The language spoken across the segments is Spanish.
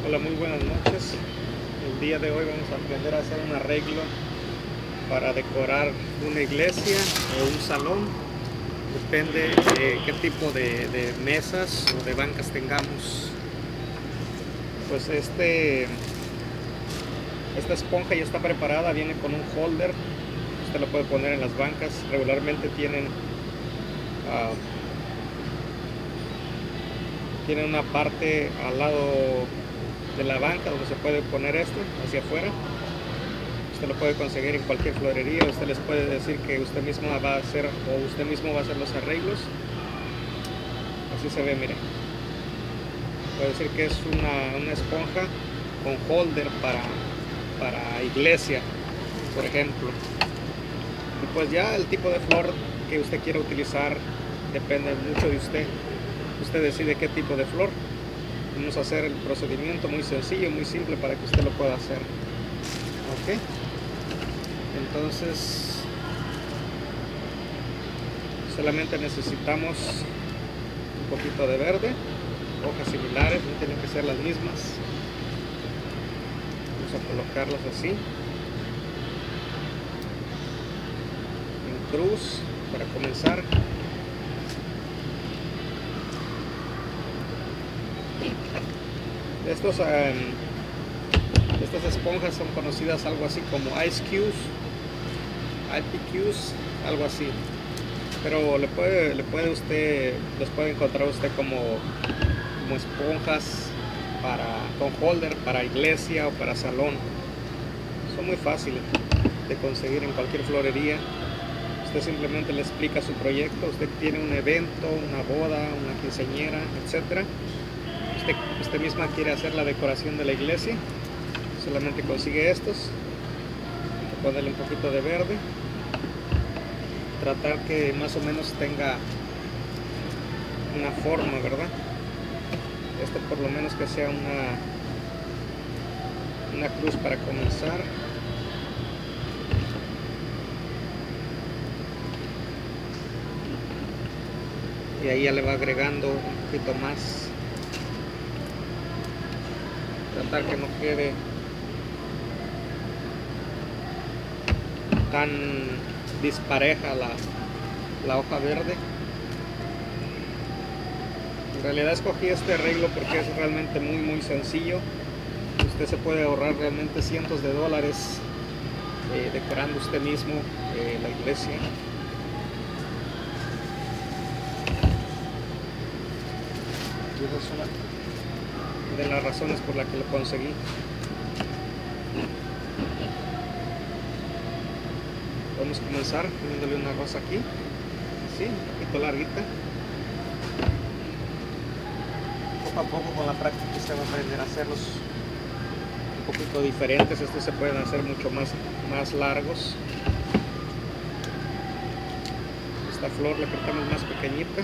Hola, muy buenas noches. El día de hoy vamos a aprender a hacer un arreglo para decorar una iglesia o un salón. Depende de qué tipo de mesas o de bancas tengamos. Pues esta esponja ya está preparada, viene con un holder. Usted lo puede poner en las bancas. Regularmente tienen una parte al lado de la banca donde se puede poner esto hacia afuera. Usted lo puede conseguir en cualquier florería. Usted les puede decir que usted mismo va a hacer los arreglos. Así se ve, mire. Puede decir que es una esponja con holder para iglesia, por ejemplo. Y pues ya el tipo de flor que usted quiera utilizar depende mucho de usted. Usted decide qué tipo de flor. Vamos a hacer el procedimiento muy sencillo, muy simple para que usted lo pueda hacer. Ok. Entonces solamente necesitamos un poquito de verde, hojas similares, no tienen que ser las mismas. Vamos a colocarlas así en cruz para comenzar. Estas esponjas son conocidas algo así como IPQs, algo así. Pero los puede encontrar usted como esponjas con holder para iglesia o para salón. Son muy fáciles de conseguir en cualquier florería. Usted simplemente le explica su proyecto. Usted tiene un evento, una boda, una quinceañera, etcétera. Usted misma quiere hacer la decoración de la iglesia, solamente consigue estos. Hay que ponerle un poquito de verde, tratar que más o menos tenga una forma, ¿verdad? Por lo menos que sea una cruz para comenzar. Y ahí ya le va agregando un poquito más. Tratar que no quede tan dispareja la hoja verde. En realidad escogí este arreglo porque es realmente muy sencillo. Usted se puede ahorrar realmente cientos de dólares decorando usted mismo la iglesia. Y esa es una de las razones por la que lo conseguí. Vamos a comenzar poniéndole una rosa aquí, así, un poquito larguita. Poco a poco, con la práctica, usted va a aprender a hacerlos un poquito diferentes. Estos se pueden hacer mucho más largos. Esta flor la cortamos más pequeñita.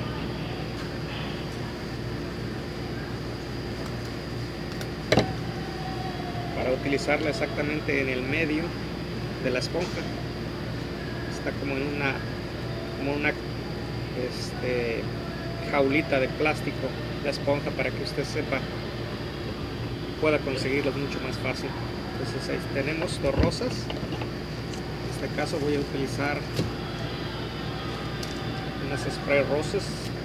Para utilizarla exactamente en el medio de la esponja. Está como en una jaulita de plástico la esponja, para que usted sepa y pueda conseguirlos mucho más fácil. Entonces ahí tenemos dos rosas. En este caso voy a utilizar unas spray roses.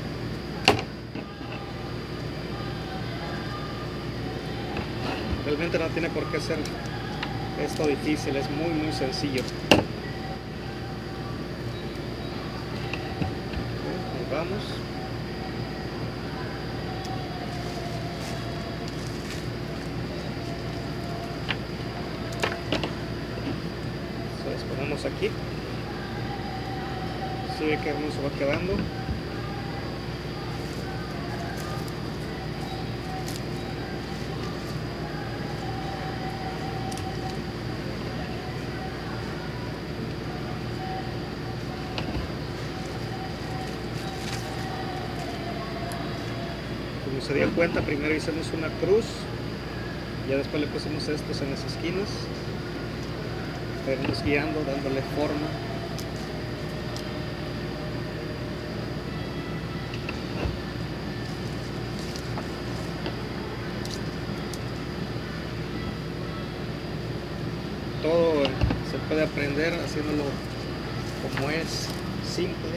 Realmente no tiene por qué ser esto difícil, es muy sencillo. Ahí vamos. Entonces ponemos aquí. ¿Sí ve qué hermoso va quedando? Como se dio cuenta, primero hicimos una cruz, ya después le pusimos estos en las esquinas. Irnos guiando, dándole forma. puede aprender haciéndolo como es, simple.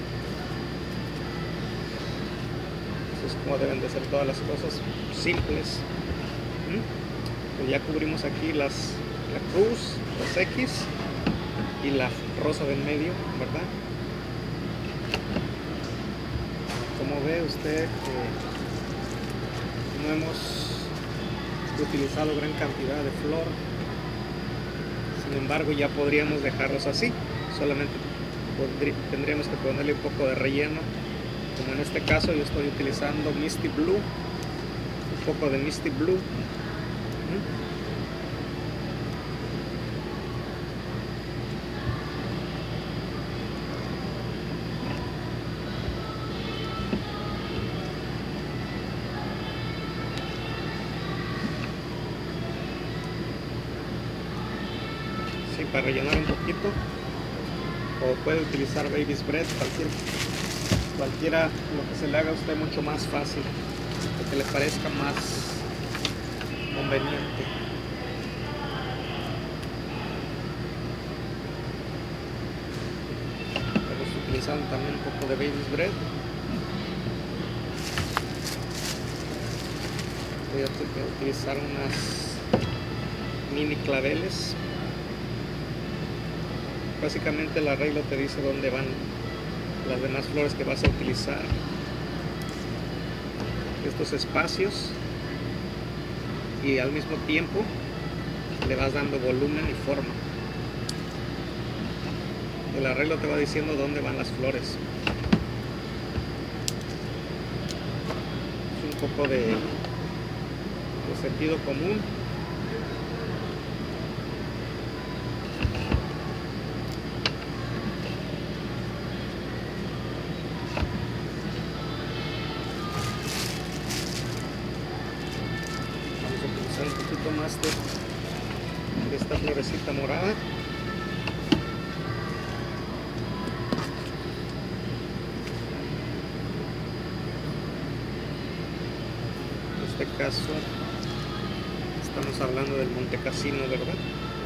Eso es como deben de ser todas las cosas, simples. Pues ya cubrimos aquí la cruz, los X y la rosa del medio, ¿verdad? Como ve usted, no hemos utilizado gran cantidad de flor. Sin embargo, ya podríamos dejarlos así. Solamente tendríamos que ponerle un poco de relleno. Como en este caso yo estoy utilizando Misty Blue, un poco de Misty Blue. Sí, para rellenar un poquito. O puede utilizar Baby's Breath, cualquiera, lo que se le haga a usted mucho más fácil, lo que le parezca más conveniente. Estamos utilizando también un poco de Baby's Breath. Voy a utilizar unas mini claveles. Básicamente el arreglo te dice dónde van las demás flores que vas a utilizar. Estos espacios, y al mismo tiempo le vas dando volumen y forma. El arreglo te va diciendo dónde van las flores. Es un poco de sentido común. Un poquito más de esta florecita morada. En este caso estamos hablando del Monte Cassino, ¿verdad?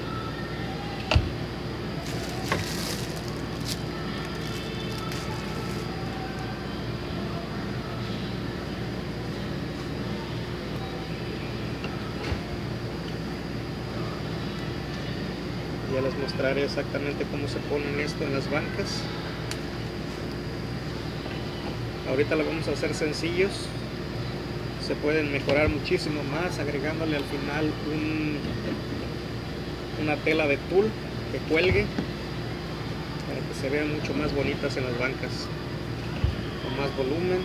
Ya les mostraré exactamente cómo se ponen esto en las bancas. Ahorita lo vamos a hacer sencillos. Se pueden mejorar muchísimo más agregándole al final una tela de tul que cuelgue para que se vean mucho más bonitas en las bancas, con más volumen.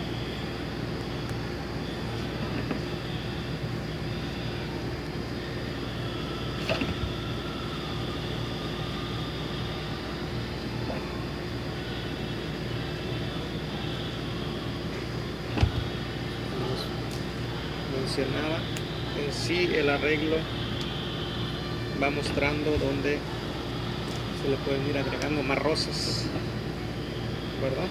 Mencionaba, en sí el arreglo va mostrando dónde se le pueden ir agregando más rosas, ¿verdad?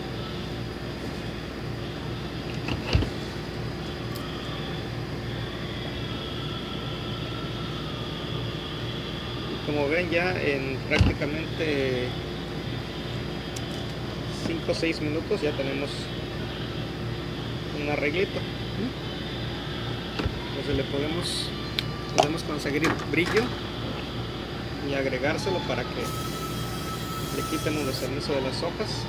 Y como ven, ya en prácticamente 5 o 6 minutos ya tenemos un arreglito. Entonces le podemos conseguir brillo y agregárselo para que le quitemos el cenizo de las hojas.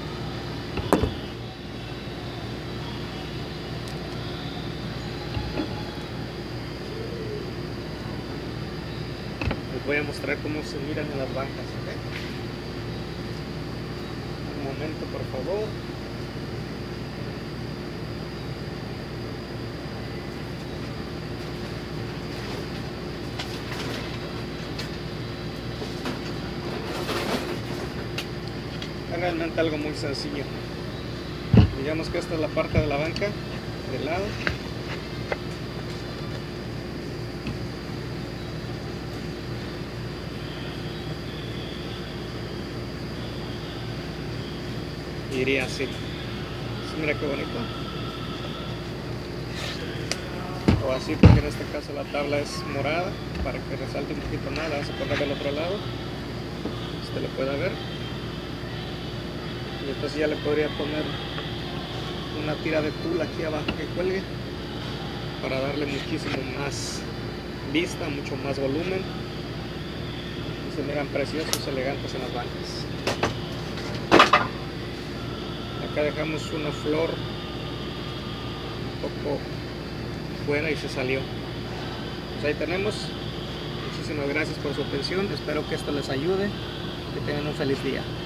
Les voy a mostrar cómo se miran en las bancas, ¿ok? Un momento, por favor. Es realmente algo muy sencillo. Digamos que esta es la parte de la banca del lado. Y iría así. Mira qué bonito. O así, porque en este caso la tabla es morada, para que resalte un poquito más. La vamos a poner del otro lado. usted lo pueda ver. Y entonces ya le podría poner una tira de tul aquí abajo que cuelgue para darle muchísimo más vista, mucho más volumen. Y se miran preciosos, elegantes en las bancas. Acá dejamos una flor un poco fuera y se salió. Pues ahí tenemos. Muchísimas gracias por su atención. Espero que esto les ayude. Que tengan un feliz día.